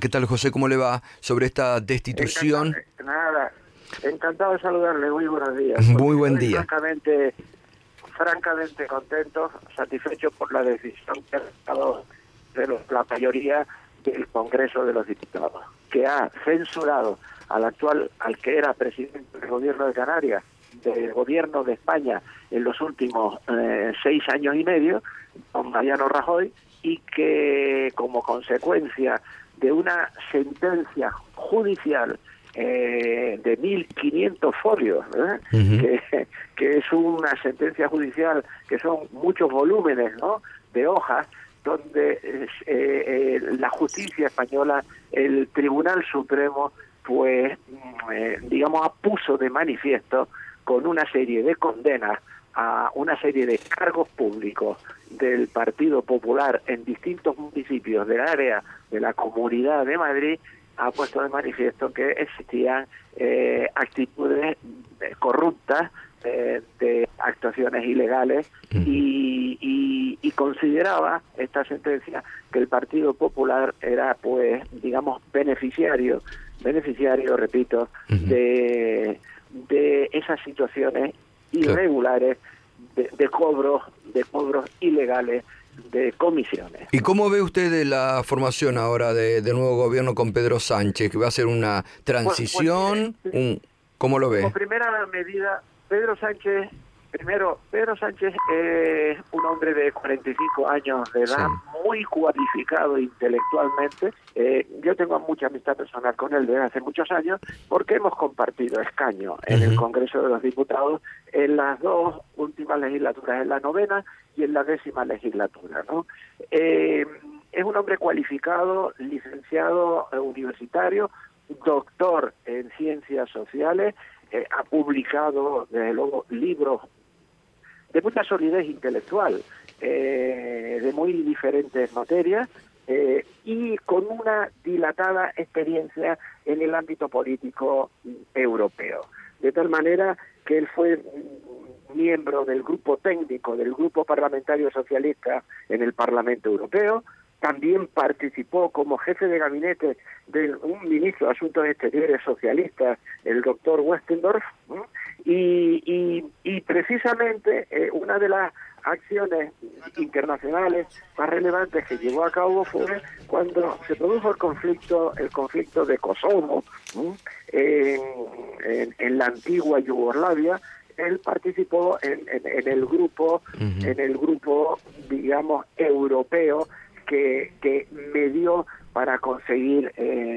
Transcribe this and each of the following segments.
¿Qué tal, José? ¿Cómo le va sobre esta destitución? Encantado de saludarle, muy buenos días. Muy buen día. Francamente contento, satisfecho por la decisión que ha tomado la mayoría del Congreso de los Diputados, que ha censurado al que era presidente del gobierno de Canarias, del gobierno de España en los últimos 6 años y medio, don Mariano Rajoy, y que como consecuencia de una sentencia judicial de 1.500 folios, que es una sentencia judicial que son muchos volúmenes, ¿no?, de hojas, donde la justicia española, el Tribunal Supremo, pues, puso de manifiesto con una serie de condenas a una serie de cargos públicos del Partido Popular en distintos municipios del área de la Comunidad de Madrid, ha puesto de manifiesto que existían actitudes corruptas, de actuaciones ilegales, y consideraba esta sentencia que el Partido Popular era, pues, beneficiario, repito, de esas situaciones irregulares de cobros ilegales de comisiones. ¿Y cómo ve usted la formación ahora del nuevo gobierno con Pedro Sánchez? ¿Que va a ser una transición? ¿Cómo lo ve? Como primera medida, Pedro Sánchez es un hombre de 45 años de edad, muy cualificado intelectualmente. Yo tengo mucha amistad personal con él desde hace muchos años, porque hemos compartido escaño en el Congreso de los Diputados en las 2 últimas legislaturas, en la 9ª y en la 10ª legislatura, ¿no? Es un hombre cualificado, licenciado universitario, doctor en ciencias sociales, ha publicado, desde luego, libros de mucha solidez intelectual, de muy diferentes materias, y con una dilatada experiencia en el ámbito político europeo. De tal manera que él fue miembro del grupo técnico del Grupo Parlamentario Socialista en el Parlamento Europeo. También participó como jefe de gabinete de un ministro de Asuntos Exteriores socialista, el doctor Westendorf, y precisamente una de las acciones internacionales más relevantes que llevó a cabo fue cuando se produjo el conflicto de Kosovo, en la antigua Yugoslavia. Él participó en el grupo, digamos, europeo, que medió para conseguir,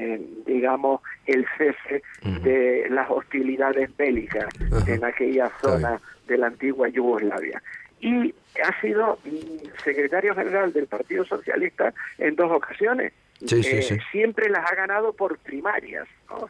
el cese de las hostilidades bélicas en aquella zona de la antigua Yugoslavia. Y ha sido secretario general del Partido Socialista en 2 ocasiones. Siempre las ha ganado por primarias, ¿no?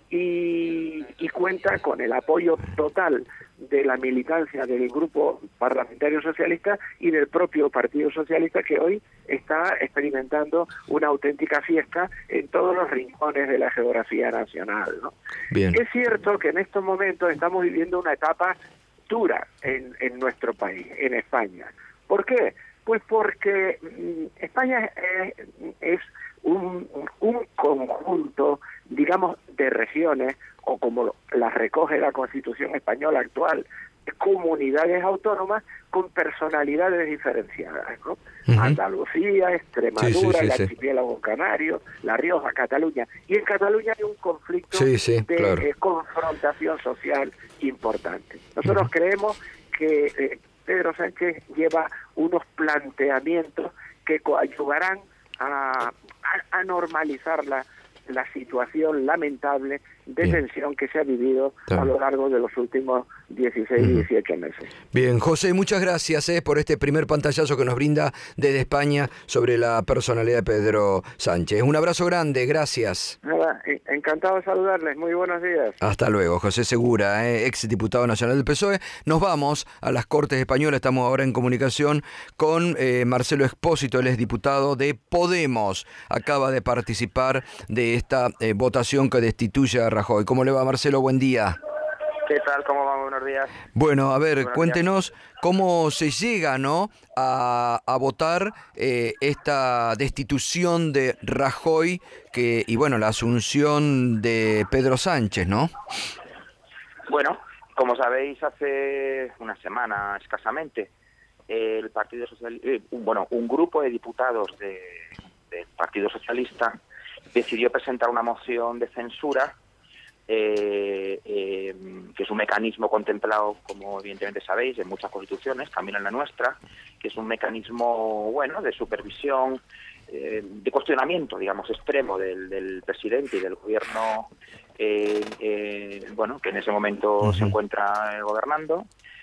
Y cuenta con el apoyo total de la militancia del Grupo Parlamentario Socialista y del propio Partido Socialista, que hoy está experimentando una auténtica fiesta en todos los rincones de la geografía nacional, ¿no? Bien. Es cierto que en estos momentos estamos viviendo una etapa dura en nuestro país, en España. ¿Por qué? Pues porque España es un conjunto, digamos, de regiones, o como las recoge la Constitución española actual, comunidades autónomas con personalidades diferenciadas, ¿no? Andalucía, Extremadura, el archipiélago canario, La Rioja, Cataluña. Y en Cataluña hay un conflicto de confrontación social importante. Nosotros creemos que Pedro Sánchez lleva unos planteamientos que coadyuvarán a normalizar la situación lamentable de tensión que se ha vivido a lo largo de los últimos 16 y 18 meses. Bien, José, muchas gracias por este primer pantallazo que nos brinda desde España sobre la personalidad de Pedro Sánchez. Un abrazo grande, gracias. Nada, encantado de saludarles, muy buenos días. Hasta luego, José Segura, ex diputado nacional del PSOE. Nos vamos a las Cortes Españolas, estamos ahora en comunicación con Marcelo Expósito, él es diputado de Podemos, acaba de participar de esta votación que destituye a Rajoy. ¿Cómo le va, Marcelo? Buen día. ¿Qué tal? ¿Cómo va? Buenos días. Bueno, a ver, Buenos cuéntenos cómo se llega, ¿no?, a votar esta destitución de Rajoy y bueno, la asunción de Pedro Sánchez, ¿no? Bueno, como sabéis, hace una semana escasamente, el Partido un grupo de diputados del Partido Socialista decidió presentar una moción de censura, que es un mecanismo contemplado, como evidentemente sabéis, en muchas constituciones, también en la nuestra, que es un mecanismo, bueno, de supervisión, de cuestionamiento, digamos, extremo del presidente y del gobierno, bueno, que en ese momento se encuentra gobernando.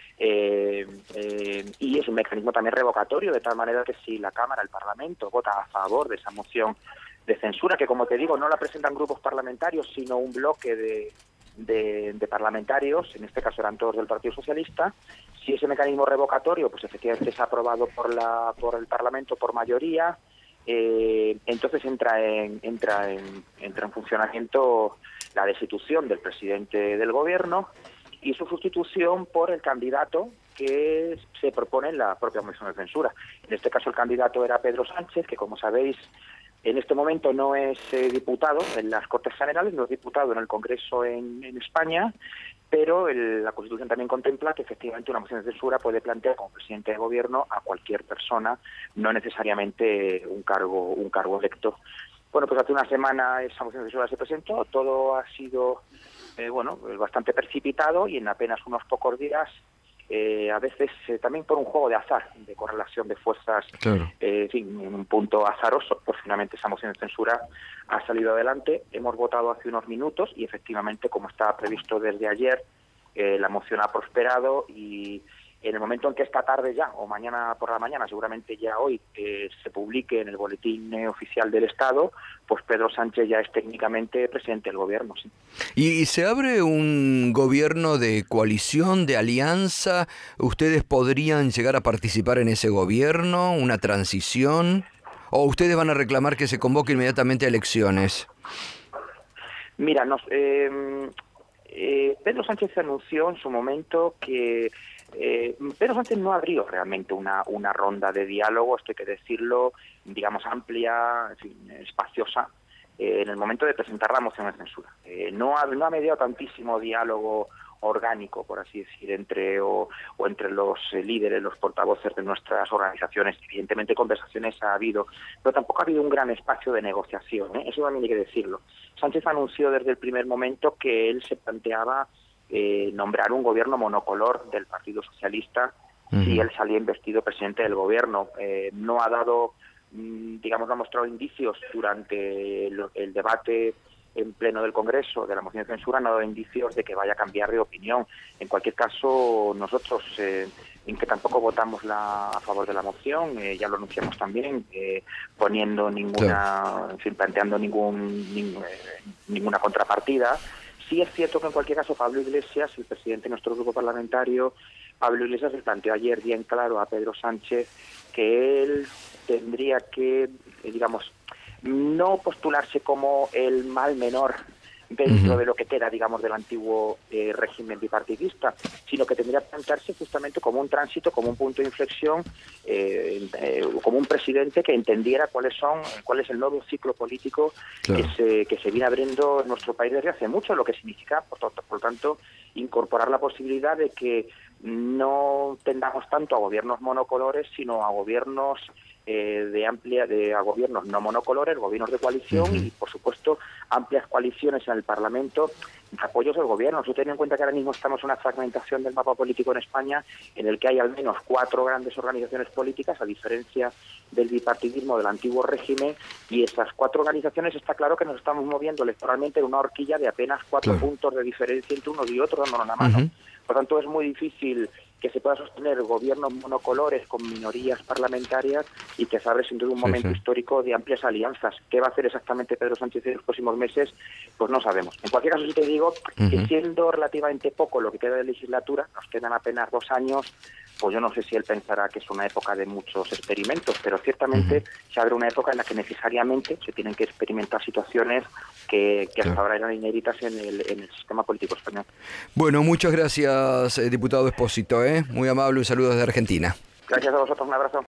Y es un mecanismo también revocatorio, de tal manera que si la Cámara, el Parlamento, vota a favor de esa moción de censura, que como te digo, no la presentan grupos parlamentarios, sino un bloque de parlamentarios, en este caso eran todos del Partido Socialista, si ese mecanismo revocatorio pues efectivamente es aprobado por el Parlamento por mayoría, entonces entra en funcionamiento la destitución del presidente del gobierno y su sustitución por el candidato que se propone en la propia moción de censura. En este caso el candidato era Pedro Sánchez, que como sabéis en este momento no es diputado en las Cortes Generales, no es diputado en el Congreso en España, pero la Constitución también contempla que efectivamente una moción de censura puede plantear como presidente de gobierno a cualquier persona, no necesariamente un cargo electo. Bueno, pues hace una semana esa moción de censura se presentó, todo ha sido bastante precipitado y en apenas unos pocos días, a veces también por un juego de azar, de correlación de fuerzas, Claro. en fin, en un punto azaroso, pues finalmente esa moción de censura ha salido adelante. Hemos votado hace unos minutos y efectivamente, como estaba previsto desde ayer, la moción ha prosperado y en el momento en que esta tarde ya, o mañana por la mañana, seguramente ya hoy, se publique en el Boletín Oficial del Estado, pues Pedro Sánchez ya es técnicamente presidente del gobierno, sí. ¿Y se abre un gobierno de coalición, de alianza? ¿Ustedes podrían llegar a participar en ese gobierno? ¿Una transición? ¿O ustedes van a reclamar que se convoque inmediatamente a elecciones? Mira, Pedro Sánchez anunció en su momento que Pedro Sánchez no abrió realmente una ronda de diálogo, esto hay que decirlo, digamos amplia, en fin, espaciosa, en el momento de presentar la moción de censura. No ha mediado tantísimo diálogo orgánico, por así decir, entre los líderes, los portavoces de nuestras organizaciones. Evidentemente conversaciones ha habido, pero tampoco ha habido un gran espacio de negociación, ¿eh? Eso también hay que decirlo. Sánchez anunció desde el primer momento que él se planteaba nombrar un gobierno monocolor del Partido Socialista si él salía investido presidente del gobierno. No ha dado, no ha mostrado indicios durante el debate en pleno del Congreso de la moción de censura, no ha dado indicios de que vaya a cambiar de opinión. En cualquier caso, nosotros, en que tampoco votamos a favor de la moción, ya lo anunciamos también, poniendo planteando ninguna contrapartida. Sí es cierto que en cualquier caso Pablo Iglesias, el presidente de nuestro grupo parlamentario, Pablo Iglesias le planteó ayer bien claro a Pedro Sánchez que él tendría que, no postularse como el mal menor dentro de lo que queda, del antiguo régimen bipartidista, sino que tendría que plantearse justamente como un tránsito, como un punto de inflexión, como un presidente que entendiera cuál es el nuevo ciclo político que se viene abriendo en nuestro país desde hace mucho, lo que significa, por lo tanto, incorporar la posibilidad de que no tendamos tanto a gobiernos monocolores, sino a gobiernos a gobiernos no monocolores, gobiernos de coalición y, por supuesto, amplias coaliciones en el Parlamento de apoyos del gobierno. Yo tengo en cuenta que ahora mismo estamos en una fragmentación del mapa político en España en el que hay al menos 4 grandes organizaciones políticas, a diferencia del bipartidismo del antiguo régimen, y esas 4 organizaciones está claro que nos estamos moviendo electoralmente en una horquilla de apenas 4 puntos de diferencia entre unos y otros, dándonos la mano. Por tanto, es muy difícil que se pueda sostener gobiernos monocolores con minorías parlamentarias y que se abre sin duda un momento histórico de amplias alianzas. ¿Qué va a hacer exactamente Pedro Sánchez en los próximos meses? Pues no sabemos. En cualquier caso, sí te digo que siendo relativamente poco lo que queda de legislatura, nos quedan apenas 2 años, pues yo no sé si él pensará que es una época de muchos experimentos, pero ciertamente se abre una época en la que necesariamente se tienen que experimentar situaciones que hasta ahora eran inéditas en el sistema político español. Bueno, muchas gracias, diputado Espósito, muy amable, un saludo desde Argentina. Gracias a vosotros, un abrazo.